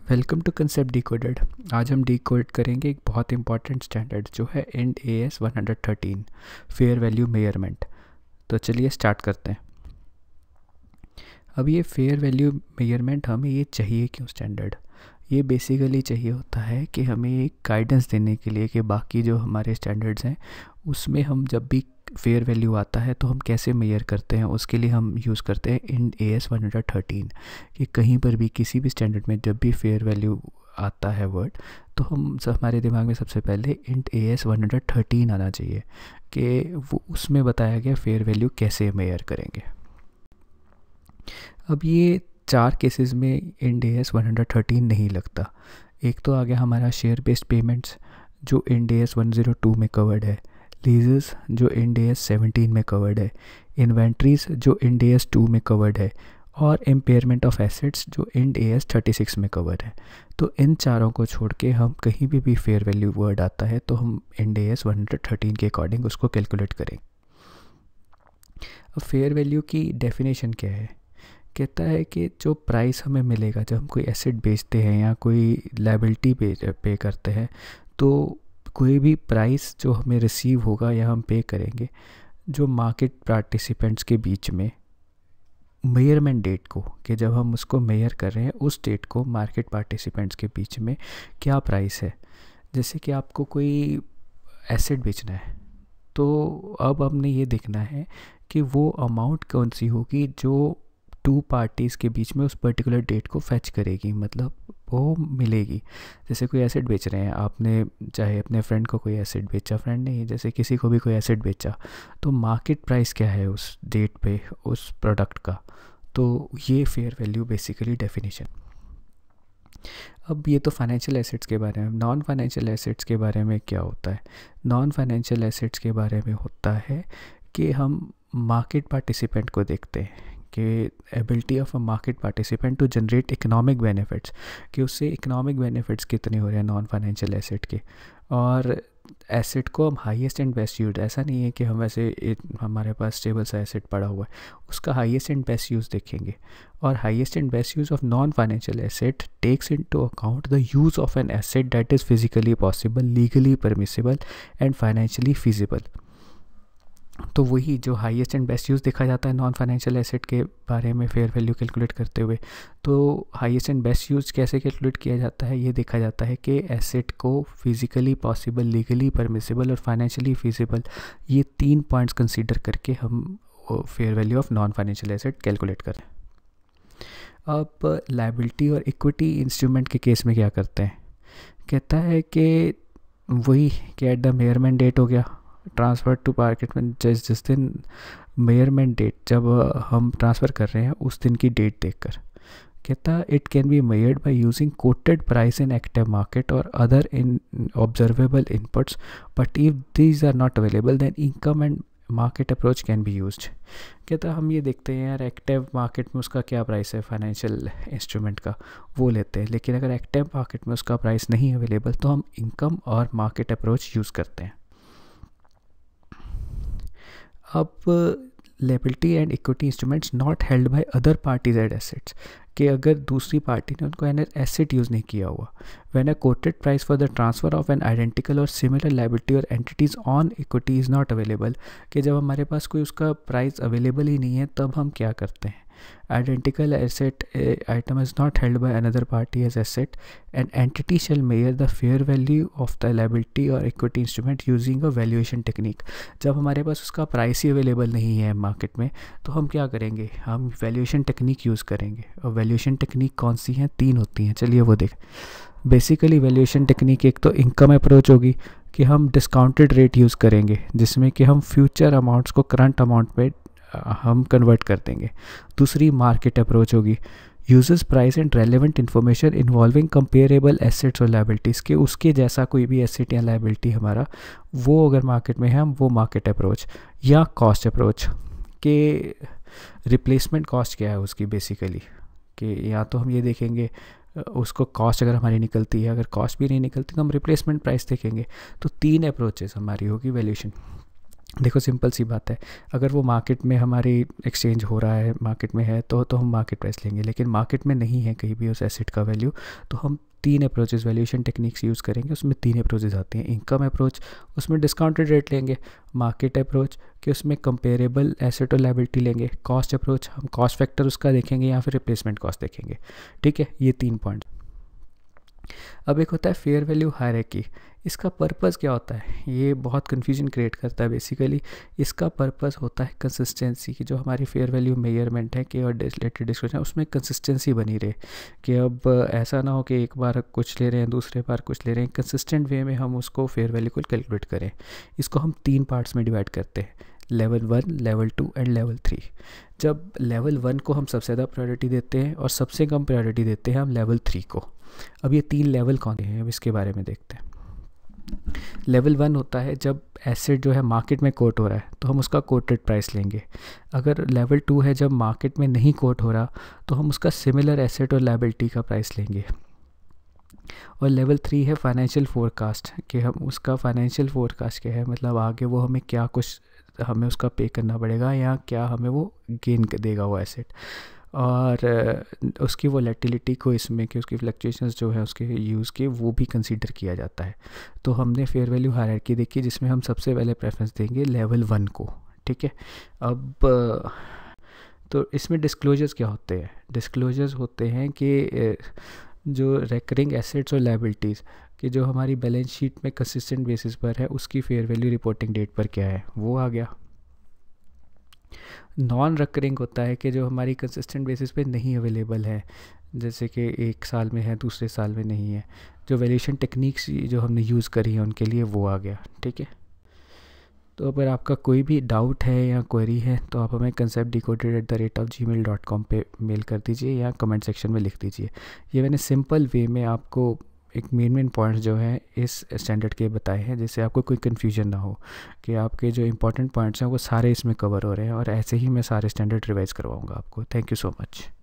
Welcome to concept decoded. आज हम decode करेंगे एक बहुत इंपॉर्टेंट स्टैंडर्ड जो है Ind AS 113 fair value measurement. तो चलिए स्टार्ट करते हैं। अब ये फेयर वैल्यू मेजरमेंट हमें ये चाहिए क्यों स्टैंडर्ड? ये बेसिकली चाहिए होता है कि हमें एक गाइडेंस देने के लिए कि बाकी जो हमारे स्टैंडर्ड्स हैं उसमें हम जब भी फेयर वैल्यू आता है तो हम कैसे मेजर करते हैं, उसके लिए हम यूज़ करते हैं इंड AS 113। कि कहीं पर भी किसी भी स्टैंडर्ड में जब भी फेयर वैल्यू आता है वर्ड तो हमारे दिमाग में सबसे पहले इंड AS 113 आना चाहिए कि वो उसमें बताया गया फेयर वैल्यू कैसे मेजर करेंगे। अब ये 4 केसेस में इंड AS 113 नहीं लगता। एक तो आ गया हमारा शेयर बेस्ड पेमेंट्स जो इंड AS 102 में कवर्ड है, लीजेस जो इंड AS 17 में कवर्ड है, इन्वेंट्रीज जो इंड AS 2 में कवर्ड है और इम्पेयरमेंट ऑफ एसेट्स जो इंड AS 36 में कवर्ड है। तो इन चारों को छोड़ के हम कहीं भी फेयर वैल्यू वर्ड आता है तो हम इंड AS 113 के अकॉर्डिंग उसको कैलकुलेट करें। अब फेयर वैल्यू की डेफिनेशन क्या है? कहता है कि जो प्राइस हमें मिलेगा जब हम कोई एसेट बेचते हैं या कोई लायबिलिटी पे करते हैं, तो कोई भी प्राइस जो हमें रिसीव होगा या हम पे करेंगे जो मार्केट पार्टिसिपेंट्स के बीच में मेजरमेंट डेट को, कि जब हम उसको मेजर कर रहे हैं उस डेट को मार्केट पार्टिसिपेंट्स के बीच में क्या प्राइस है। जैसे कि आपको कोई एसेट बेचना है तो अब हमने ये देखना है कि वो अमाउंट कौन सी होगी जो 2 पार्टीज़ के बीच में उस पर्टिकुलर डेट को फैच करेगी, मतलब वो मिलेगी। जैसे कोई एसेट बेच रहे हैं आपने, चाहे अपने फ्रेंड को कोई एसेट बेचा, फ्रेंड नहीं, जैसे किसी को भी कोई एसेट बेचा, तो मार्केट प्राइस क्या है उस डेट पे उस प्रोडक्ट का। तो ये फेयर वैल्यू बेसिकली डेफिनेशन। अब ये तो फाइनेंशियल एसेट्स के बारे में। नॉन फाइनेंशियल एसेट्स के बारे में क्या होता है? नॉन फाइनेंशियल एसेट्स के बारे में होता है कि हम मार्केट पार्टिसिपेंट को देखते हैं कि ability of a market participant to generate economic benefits, कि उससे इकोनॉमिक बेनिफिट्स कितने हो रहे हैं नॉन फाइनेंशियल एसेट के। और एसेट को हम हाईएस्ट एंड बेस्ट यूज, ऐसा नहीं है कि हम ऐसे हमारे पास स्टेबल सा एसेट पड़ा हुआ है, उसका हाईएस्ट एंड बेस्ट यूज़ देखेंगे। और highest and best use of non financial asset takes into account the use of an asset that is physically possible, legally permissible and financially feasible. तो वही जो हाईएस्ट एंड बेस्ट यूज़ देखा जाता है non financial asset के बारे में fair value calculate करते हुए। तो हाईएस्ट एंड बेस्ट यूज़ कैसे कैलकुलेट किया जाता है? ये देखा जाता है कि एसेट को फिजिकली पॉसिबल, लीगली परमिसिबल और फाइनेंशियली फीजिबल, ये 3 पॉइंट्स कंसीडर करके हम fair value of non financial asset calculate करें। अब लायबिलिटी और इक्विटी इंस्ट्रूमेंट के केस में क्या करते हैं? कहता है कि वही कि एट द मेजरमेंट डेट हो गया, ट्रांसफ़र टू मार्केट में जिस दिन मेजरमेंट डेट जब हम ट्रांसफ़र कर रहे हैं उस दिन की डेट देखकर। कहता it can be measured by using quoted price in active market और other in observable inputs, but if these are not available then income and market approach can be used. कहता हम ये देखते हैं यार एक्टिव मार्केट में उसका क्या प्राइस है फाइनेंशियल इंस्ट्रूमेंट का, वो लेते हैं। लेकिन अगर एक्टिव मार्केट में उसका प्राइस नहीं अवेलेबल तो हम इनकम और मार्केट अप्रोच यूज़ करते हैं। अब liability and equity instruments not held by other parties at assets, कि अगर दूसरी पार्टी ने उनको एसेट यूज़ नहीं किया हुआ, when a quoted price for the transfer of an identical or similar liability or entity's own equity is not available, कि जब हमारे पास कोई उसका प्राइस अवेलेबल ही नहीं है तब हम क्या करते हैं? Identical asset item is not held by another party as asset, an entity shall measure the fair value of the liability or equity instrument using a valuation technique. जब हमारे पास उसका प्राइस ही अवेलेबल नहीं है मार्केट में तो हम क्या करेंगे? हम वैल्यूएशन टेक्निक यूज़ करेंगे। और वैल्यूएशन टेक्निक कौन सी हैं? 3 होती हैं, चलिए वो देख। बेसिकली वैल्यूएशन टेक्निक एक तो इनकम अप्रोच होगी कि हम डिस्काउंटेड रेट यूज़ करेंगे जिसमें कि हम फ्यूचर अमाउंट्स को करंट अमाउंट पे हम कन्वर्ट कर देंगे। दूसरी मार्केट अप्रोच होगी, uses price and relevant information involving comparable assets or liabilities, के उसके जैसा कोई भी एसेट या लायबिलिटी हमारा वो अगर मार्केट में है हम वो मार्केट अप्रोच। या कॉस्ट अप्रोच के रिप्लेसमेंट कॉस्ट क्या है उसकी बेसिकली, कि या तो हम ये देखेंगे उसको कॉस्ट अगर हमारी निकलती है, अगर कॉस्ट भी नहीं निकलती तो हम रिप्लेसमेंट प्राइस देखेंगे। तो 3 अप्रोचेस हमारी होगी वैल्यूएशन। देखो सिंपल सी बात है, अगर वो मार्केट में हमारी एक्सचेंज हो रहा है, मार्केट में है, तो हम मार्केट प्राइस लेंगे। लेकिन मार्केट में नहीं है कहीं भी उस एसेट का वैल्यू, तो हम तीन अप्रोचेस वैल्यूएशन टेक्निक्स यूज़ करेंगे। उसमें तीन अप्रोचेस आती हैं। इनकम अप्रोच, उसमें डिस्काउंटेड रेट लेंगे। मार्केट अप्रोच, कि उसमें कंपेरेबल एसेट और लायबिलिटी लेंगे। कॉस्ट अप्रोच, हम कॉस्ट फैक्टर उसका देखेंगे या फिर रिप्लेसमेंट कॉस्ट देखेंगे। ठीक है, ये 3 पॉइंट। अब एक होता है फेयर वैल्यू हायरार्की। इसका पर्पस क्या होता है? ये बहुत कन्फ्यूजन क्रिएट करता है। बेसिकली इसका पर्पस होता है कंसिस्टेंसी की। जो हमारी फेयर वैल्यू मेजरमेंट है कि और रिलेटेड डिस्कशन है, उसमें कंसिस्टेंसी बनी रहे, कि अब ऐसा ना हो कि एक बार कुछ ले रहे हैं, दूसरे बार कुछ ले रहे हैं। कंसिस्टेंट वे में हम उसको फेयर वैल्यू को कैलकुलेट करें। इसको हम 3 पार्ट्स में डिवाइड करते हैं, लेवल 1, लेवल 2 एंड लेवल 3। जब लेवल 1 को हम सबसे ज़्यादा प्रायोरिटी देते हैं और सबसे कम प्रायोरिटी देते हैं हम लेवल 3 को। अब ये 3 लेवल कौन से हैं, अब इसके बारे में देखते हैं। लेवल 1 होता है जब एसेट जो है मार्केट में कोट हो रहा है, तो हम उसका कोटेड प्राइस लेंगे। अगर लेवल 2 है जब मार्केट में नहीं कोट हो रहा, तो हम उसका सिमिलर एसेट और लायबिलिटी का प्राइस लेंगे। और लेवल 3 है फाइनेंशियल फोरकास्ट, कि हम उसका फाइनेंशियल फोरकास्ट क्या है, मतलब आगे वो हमें क्या कुछ हमें उसका पे करना पड़ेगा या क्या हमें वो गेन देगा वो एसेट। और उसकी वोलेटिलिटी को इसमें, कि उसकी फ्लक्चुएशंस जो है उसके यूज़ के, वो भी कंसीडर किया जाता है। तो हमने फेयर वैल्यू हायरार्की देखी, जिसमें हम सबसे पहले प्रेफरेंस देंगे लेवल 1 को। ठीक है, अब तो इसमें डिस्क्लोजर्स क्या होते हैं? डिस्क्लोजर्स होते हैं कि जो रेकरिंग एसेट्स और लायबिलिटीज़, कि जो हमारी बैलेंस शीट में कंसिस्टेंट बेसिस पर है, उसकी फेयर वैल्यू रिपोर्टिंग डेट पर क्या है, वो आ गया। नॉन रेकरिंग होता है कि जो हमारी कंसिस्टेंट बेसिस पे नहीं अवेलेबल है, जैसे कि एक साल में है, दूसरे साल में नहीं है। जो वैल्यूएशन टेक्निक्स जो हमने यूज़ करी है उनके लिए वो आ गया। ठीक है, तो अगर आपका कोई भी डाउट है या क्वेरी है, तो आप हमें conceptdecoded@gmail.com पे मेल कर दीजिए या कमेंट सेक्शन में लिख दीजिए। ये मैंने सिंपल वे में आपको एक मेन पॉइंट्स जो हैं इस स्टैंडर्ड के बताए हैं, जिससे आपको कोई कन्फ्यूजन ना हो, कि आपके जो इंपॉर्टेंट पॉइंट्स हैं वो सारे इसमें कवर हो रहे हैं। और ऐसे ही मैं सारे स्टैंडर्ड रिवाइज़ करवाऊँगा आपको। Thank you so much.